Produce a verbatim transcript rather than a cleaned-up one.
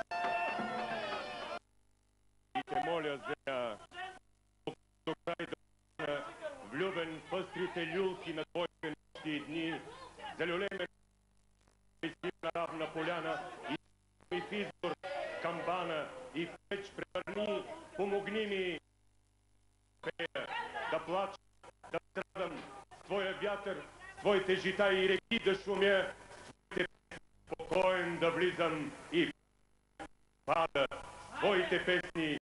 И те моля за до край да влюбен в пъстрите люлки на твоите нощи дни, за люлеме на равна поляна и в избор камбана и в печ превърни, помогни ми пея, да плача, да страдам с твоя вятър, твоите жита и реки да шумя, твоите спокоен да влизам и пада, твоите песни